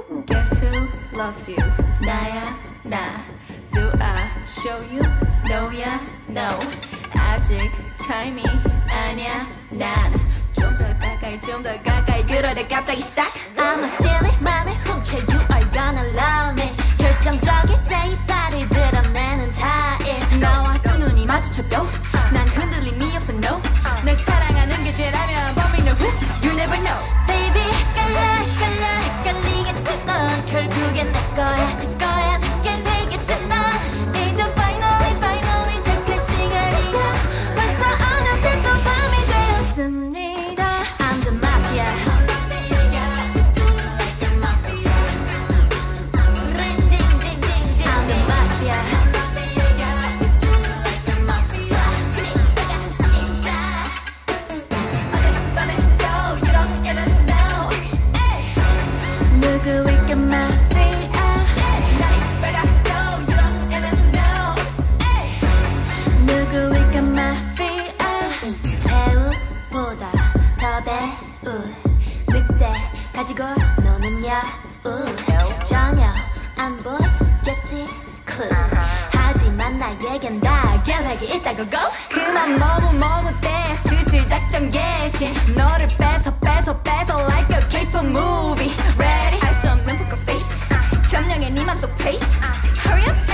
Guess who loves you? 나야 나. Do I show you? No야 no. 아직 타임이 아니야 난. 좀 더 가까이 그러다 갑자기 싹. I'ma steal it 맘을 훔쳐 You are gonna love me. 결정적일 때 이빨을 드러내는 타입. 나와 두 눈이 마주쳐도 난 흔들림이 없어 no. 널 사랑하는 게 죄라면 But we know who You never know. Baby 깔리겠지 넌 결국엔 내 거야 내게 되겠지 넌 이제 finally 택할 시간이야. 벌써 어느새 또 밤이 되었습니다. I'm the mafia. I'm the mafia. 누구일까 마.피.아. 누구일까 마.피.아. 배우보다 더 배우. 늑대 가지고 노는 여우. 전혀 안 보겠지 clue. 하지만 나에겐 다 계획이 있다고 go. 그만 머뭇대 슬슬 작전 개시. 너를 뺏어 like a K-pop movie. Ready? 할 수 없는 poker face. 점령해 네 맘속 place. Hurry up